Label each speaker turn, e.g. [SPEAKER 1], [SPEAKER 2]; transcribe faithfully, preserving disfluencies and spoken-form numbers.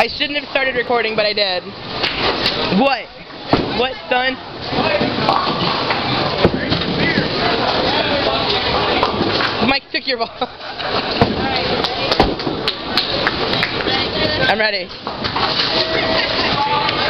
[SPEAKER 1] I shouldn't have started recording, but I did. What? What, son? Mike took your ball. I'm ready.